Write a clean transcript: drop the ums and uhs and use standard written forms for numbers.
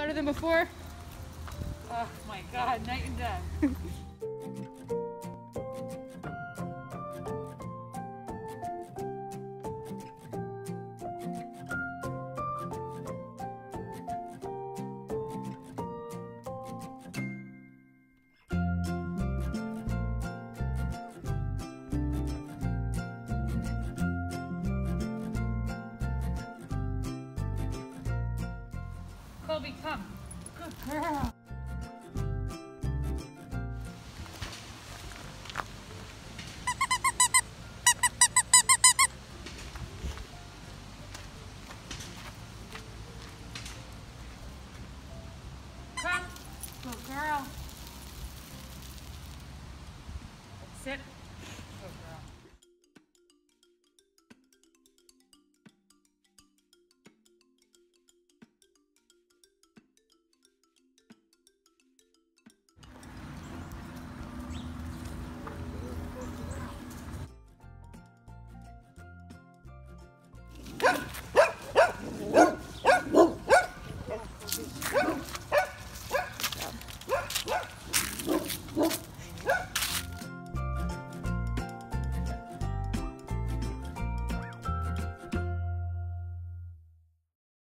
Better than before? Oh my God, night and day. Colby, come. Good girl. Come. Good girl. Sit. Good girl. Come.